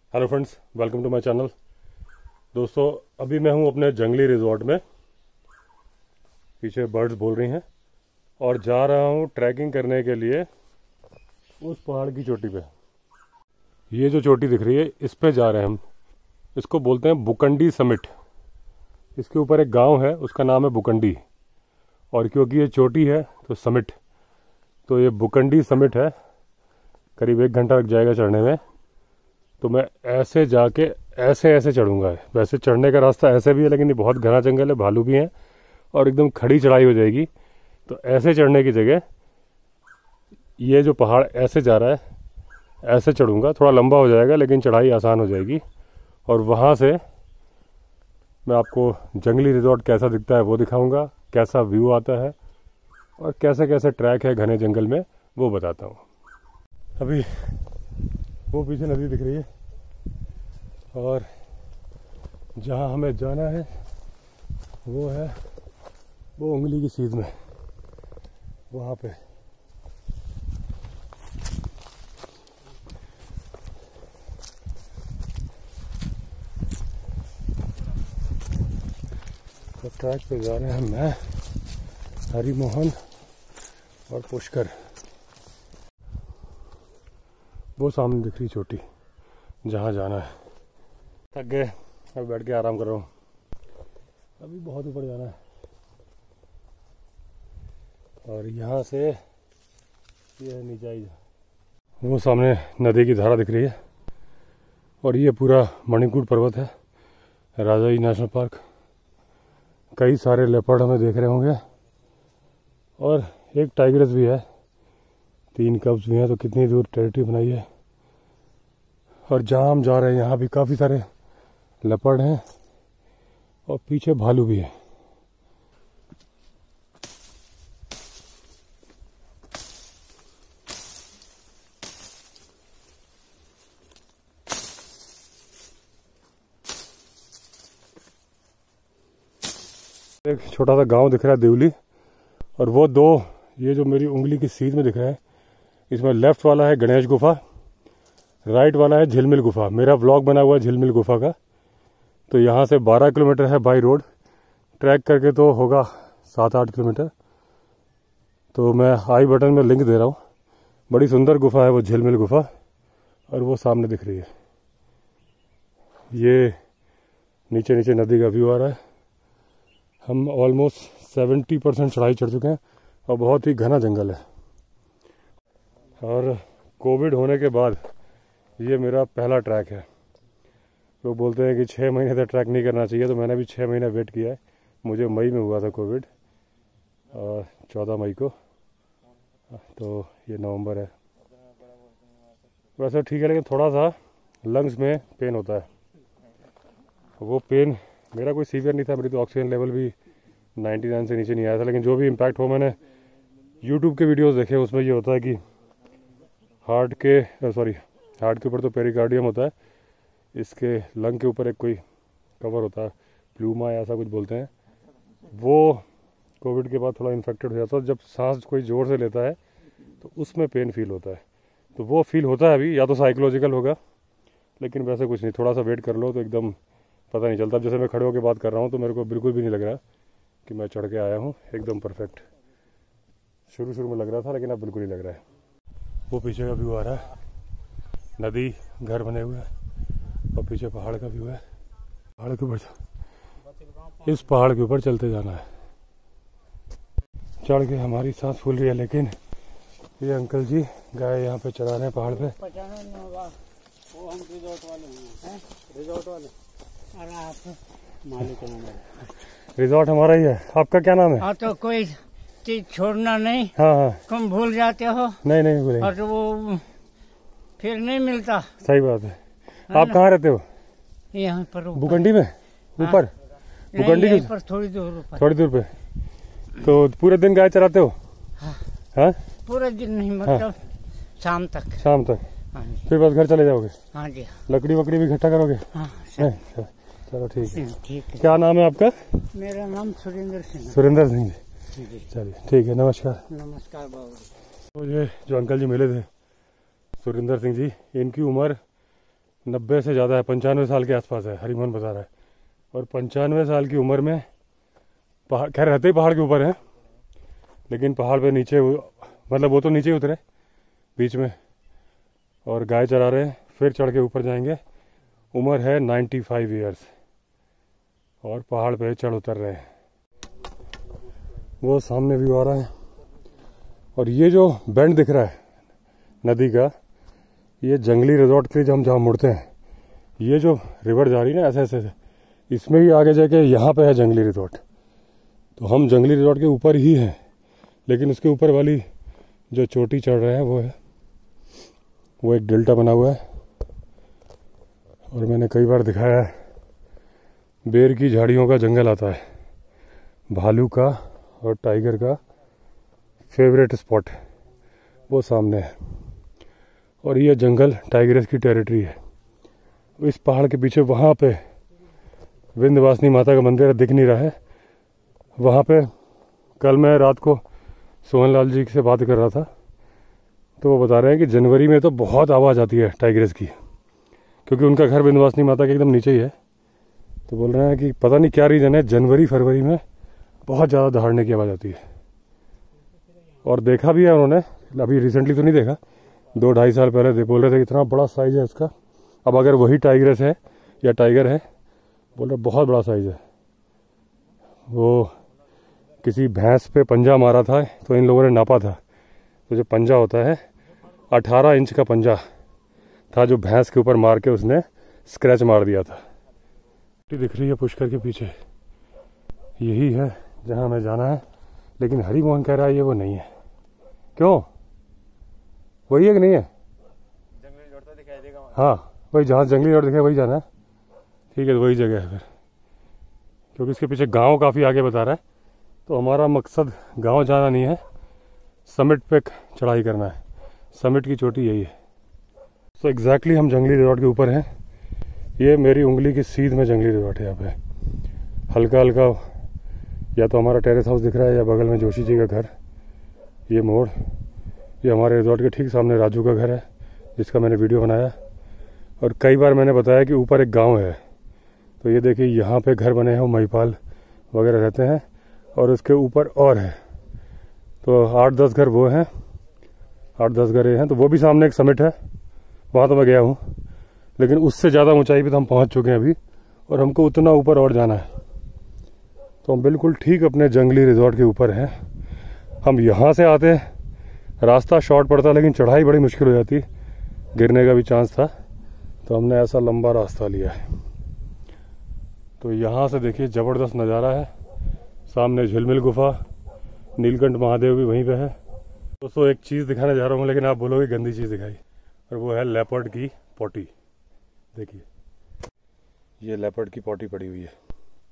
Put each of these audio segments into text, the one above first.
Hello friends, welcome to my channel. दोस्तों, अभी मैं हूं अपने जंगली रिजॉर्ट में। पीछे बर्ड्स बोल रही हैं और जा रहा हूं ट्रैकिंग करने के लिए उस पहाड़ की चोटी पे। ये जो चोटी दिख रही है, इस पे जा रहे हैं हम। इसको बोलते हैं बुकंडी समिट। इसके ऊपर एक गांव है, उसका नाम है बुकंडी, और क्योंकि ये चोटी है तो समिट, तो ये बुकंडी समिट है। करीब 1 घंटा लग जाएगा चढ़ने में। तो मैं ऐसे जाके ऐसे चढ़ूंगा। वैसे चढ़ने का रास्ता ऐसे भी है, लेकिन ये बहुत घना जंगल है, भालू भी हैं और एकदम खड़ी चढ़ाई हो जाएगी। तो ऐसे चढ़ने की जगह ये जो पहाड़ ऐसे जा रहा है, ऐसे चढ़ूंगा। थोड़ा लंबा हो जाएगा लेकिन चढ़ाई आसान हो जाएगी। और वहाँ से मैं आपको जंगली रिजॉर्ट कैसा दिखता है वो दिखाऊंगा, कैसा व्यू आता है और कैसे कैसे ट्रैक है घने जंगल में वो बताता हूँ। अभी वो पीछे नदी दिख रही है और जहाँ हमें जाना है वो है वो उंगली की सीध में, वहाँ पे। तो ट्रैक पे जा रहे हैं मैं, हरी मोहन और पुष्कर। वो सामने दिख रही चोटी जहाँ जाना है। थक गए, अब बैठ के आराम कर रहा हूँ। अभी बहुत ऊपर जाना है और यहाँ से ये नीचे ही वो सामने नदी की धारा दिख रही है। और ये पूरा मणिकूट पर्वत है, राजाई नेशनल पार्क। कई सारे लेपर्ड हमें देख रहे होंगे और एक टाइगर्स भी है, 3 कब्स भी हैं। तो कितनी दूर टेरिटरी बनाई है। और जहाँ हम जा रहे हैं यहाँ भी काफ़ी सारे लेपर्ड हैं और पीछे भालू भी है। एक छोटा सा गांव दिख रहा है, देवली। और वो दो, ये जो मेरी उंगली की सीध में दिख रहा है, इसमें लेफ्ट वाला है गणेश गुफा, राइट वाला है झिलमिल गुफा। मेरा व्लॉग बना हुआ है झिलमिल गुफा का। तो यहाँ से 12 किलोमीटर है बाई रोड, ट्रैक करके तो होगा 7-8 किलोमीटर। तो मैं आई बटन में लिंक दे रहा हूँ। बड़ी सुंदर गुफा है वो झिलमिल गुफा। और वो सामने दिख रही है, ये नीचे नीचे नदी का व्यू आ रहा है। हम ऑलमोस्ट 70% चढ़ाई चढ़ चुके हैं और बहुत ही घना जंगल है। और कोविड होने के बाद ये मेरा पहला ट्रैक है। लोग बोलते हैं कि 6 महीने तक ट्रैक नहीं करना चाहिए, तो मैंने भी 6 महीने वेट किया है। मुझे मई में हुआ था कोविड, और 14 मई को। तो ये नवंबर है। वैसे ठीक है, लेकिन थोड़ा सा लंग्स में पेन होता है। वो पेन मेरा कोई सीवियर नहीं था, मेरी तो ऑक्सीजन लेवल भी 99 से नीचे नहीं आया था। लेकिन जो भी इम्पैक्ट हो, मैंने यूट्यूब के वीडियोस देखे, उसमें ये होता है कि हार्ट के ऊपर तो पेरिकार्डियम होता है, इसके लंग के ऊपर एक कोई कवर होता है, प्लूमा ऐसा कुछ बोलते हैं। वो कोविड के बाद थोड़ा इन्फेक्टेड हो जाता है। जब सांस कोई ज़ोर से लेता है तो उसमें पेन फील होता है। तो वो फील होता है अभी, या तो साइकोलॉजिकल होगा, लेकिन वैसे कुछ नहीं। थोड़ा सा वेट कर लो तो एकदम पता नहीं चलता। जैसे मैं खड़े होकर बात कर रहा हूँ तो मेरे को बिल्कुल भी नहीं लग रहा कि मैं चढ़ के आया हूँ, एकदम परफेक्ट। शुरू में लग रहा था, लेकिन अब बिल्कुल नहीं लग रहा है। वो पीछे का व्यू आ रहा है, नदी, घर बने हुए हैं और पीछे पहाड़ का व्यू है। पहाड़ के ऊपर, इस पहाड़ के ऊपर चलते जाना है। चढ़ के हमारी सांस फूल रही है, लेकिन ये अंकल जी गाय यहाँ पे चरा रहे हैं पहाड़ पे। वो हम रिजॉर्ट वाले हैं, रिजॉर्ट वाले। अरे आप मालिक हैं? रिजॉर्ट हमारा ही है। आपका क्या नाम है? हाँ, तो कोई चीज छोड़ना नहीं। हाँ, तुम भूल जाते हो। नहीं भूलेंगे। और वो फिर नहीं मिलता। सही बात है। आप कहाँ रहते हो? यहाँ पर बुकंडी में ऊपर? बुकंडी यहीं पर थोड़ी दूर पे। तो पूरे दिन गाय चराते हो? हाँ, पूरे दिन नहीं, मतलब शाम तक। हाँ जी। फिर बस घर चले जाओगे? हाँ जी। लकड़ी वकड़ी भी इकट्ठा करोगे? हाँ, चलो ठीक है। ठीक है। क्या नाम है आपका? मेरा नाम सुरेंद्र सिंह। सुरेंद्र सिंह जी। चलिए ठीक है, नमस्कार। नमस्कार बाबू। तो ये जो अंकल जी मिले थे, सुरेंद्र सिंह जी, इनकी उम्र 90 से ज़्यादा है, 95 साल के आसपास है, हरिमोहन बता रहा है। और 95 साल की उम्र में पहाड़, खैर रहते ही पहाड़ के ऊपर है, लेकिन पहाड़ पे नीचे मतलब वो तो नीचे ही उतरे बीच में, और गाय चरा रहे हैं, फिर चढ़ के ऊपर जाएंगे। उम्र है 95 ईयर्स और पहाड़ पे चढ़ उतर रहे हैं। वो सामने व्यू आ रहा है, और ये जो बेंड दिख रहा है नदी का, ये जंगली रिजॉर्ट के लिए जब हम जहाँ मुड़ते हैं, ये जो रिवर जा रही है ना ऐसे ऐसे, इसमें ही आगे जाके यहाँ पे है जंगली रिजॉर्ट। तो हम जंगली रिजॉर्ट के ऊपर ही हैं, लेकिन उसके ऊपर वाली जो चोटी चढ़ रहे हैं वो एक डेल्टा बना हुआ है। और मैंने कई बार दिखाया है, बेर की झाड़ियों का जंगल आता है, भालू का और टाइगर का फेवरेट स्पॉट वो सामने है। और ये जंगल टाइगर्स की टेरिटरी है। इस पहाड़ के पीछे वहाँ पे विंध्यवासिनी माता का मंदिर दिख नहीं रहा है। वहाँ पे कल मैं रात को सोहन लाल जी से बात कर रहा था, तो वो बता रहे हैं कि जनवरी में तो बहुत आवाज़ आती है टाइगर्स की, क्योंकि उनका घर विंध्यवासिनी माता के एकदम नीचे ही है। तो बोल रहे हैं कि पता नहीं क्या रीज़न है, जनवरी फरवरी में बहुत ज़्यादा दहाड़ने की आवाज़ आती है। और देखा भी है उन्होंने, अभी रिसेंटली तो नहीं देखा, 2-2.5 साल पहले बोल रहे थे इतना बड़ा साइज़ है इसका। अब अगर वही टाइगर्स है या टाइगर है, बोल रहे बहुत बड़ा साइज़ है। वो किसी भैंस पे पंजा मारा था, तो इन लोगों ने नापा था, तो जो पंजा होता है 18 इंच का पंजा था, जो भैंस के ऊपर मार के उसने स्क्रैच मार दिया था। दिख रही है पुष्कर के पीछे, यही है जहाँ हमें जाना है, लेकिन हरिमोहन कह रहा है ये वो नहीं है। क्यों, वही है कि नहीं है? जंगली रिजॉर्ट तो दिखाई देगा। हाँ, वही जहाँ जंगली रिजॉर्ट दिखाई वही जाना है। ठीक है, तो वही जगह है फिर, क्योंकि इसके पीछे गांव काफ़ी आगे बता रहा है। तो हमारा मकसद गांव जाना नहीं है, समिट पे चढ़ाई करना है। समिट की चोटी यही है। तो एग्जैक्टली हम जंगली रिजॉर्ट के ऊपर हैं। ये मेरी उंगली की सीध में जंगली रिजॉर्ट है। यहाँ पे हल्का हल्का या तो हमारा टेरेस हाउस दिख रहा है, या बगल में जोशी जी का घर, ये मोड़, ये हमारे रिजॉर्ट के ठीक सामने राजू का घर है, जिसका मैंने वीडियो बनाया। और कई बार मैंने बताया कि ऊपर एक गांव है। तो ये देखिए, यहाँ पे घर बने हैं, वो महिपाल वगैरह रहते हैं, और उसके ऊपर और है। तो 8-10 घर वो हैं, 8-10 घर ये हैं। तो वो भी सामने एक समिट है, वहाँ तो मैं गया हूँ, लेकिन उससे ज़्यादा ऊंचाई पे तो हम पहुँच चुके हैं अभी, और हमको उतना ऊपर और जाना है। तो हम बिल्कुल ठीक अपने जंगली रिजॉर्ट के ऊपर हैं। हम यहाँ से आते, रास्ता शॉर्ट पड़ता, लेकिन चढ़ाई बड़ी मुश्किल हो जाती, गिरने का भी चांस था, तो हमने ऐसा लंबा रास्ता लिया है। तो यहाँ से देखिए ज़बरदस्त नज़ारा है। सामने झिलमिल गुफा, नीलकंठ महादेव भी वहीं पे है। दोस्तों एक चीज़ दिखाने जा रहा हूँ, लेकिन आप बोलोगे गंदी चीज़ दिखाई, और वो है लेपर्ड की पॉटी। देखिए, ये लेपर्ड की पॉटी पड़ी हुई है।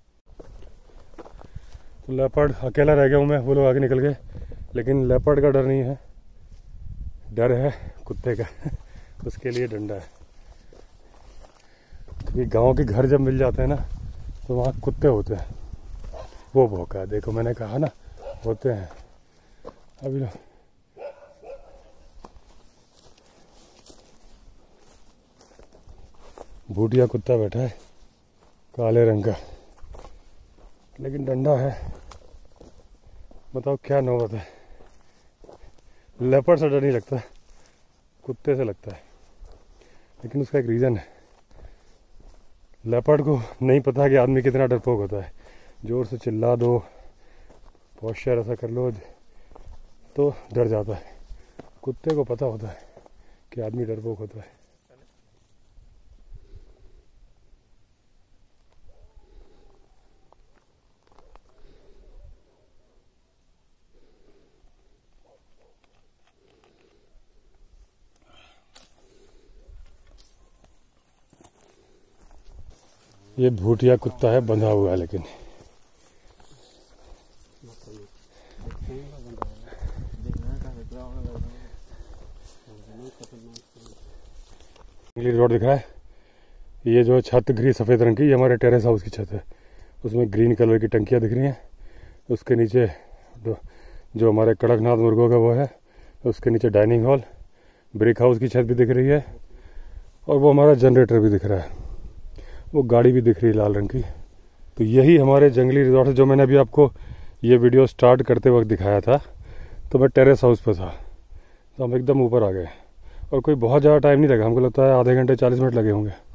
तो लेपर्ड अकेला रह गया हूँ मैं, वो लोग आगे निकल गए, लेकिन लेपर्ड का डर नहीं है, डर है कुत्ते का उसके लिए डंडा है। क्योंकि गांव के घर जब मिल जाते हैं ना, तो वहाँ कुत्ते होते हैं। वो भौंका है, देखो मैंने कहा ना, होते हैं। अभी लो, भूटिया कुत्ता बैठा है काले रंग का, लेकिन डंडा है। बताओ क्या नौबत है। लेपर्ड से डर नहीं लगता, कुत्ते से लगता है, लेकिन उसका एक रीज़न है। लेपर्ड को नहीं पता कि आदमी कितना डरपोक होता है। जोर से चिल्ला दो, पॉस्चर ऐसा कर लो, तो डर जाता है। कुत्ते को पता होता है कि आदमी डरपोक होता है। ये भूटिया कुत्ता है, बंधा हुआ है, लेकिन जंगली रोड दिख रहा है। ये जो छत दिख रही है सफ़ेद रंग की, ये हमारे टेरेस हाउस की छत है। उसमें ग्रीन कलर की टंकियाँ दिख रही हैं। उसके नीचे जो हमारे कड़कनाथ मुर्गों का वो है, उसके नीचे डाइनिंग हॉल, ब्रिक हाउस की छत भी दिख रही है। और वो हमारा जनरेटर भी दिख रहा है, वो गाड़ी भी दिख रही है लाल रंग की। तो यही हमारे जंगली रिजॉर्ट है जो मैंने अभी आपको ये वीडियो स्टार्ट करते वक्त दिखाया था। तो मैं टेरेस हाउस पर था, तो हम एकदम ऊपर आ गए और कोई बहुत ज़्यादा टाइम नहीं लगा, हमको लगता है आधे घंटे 40 मिनट लगे होंगे।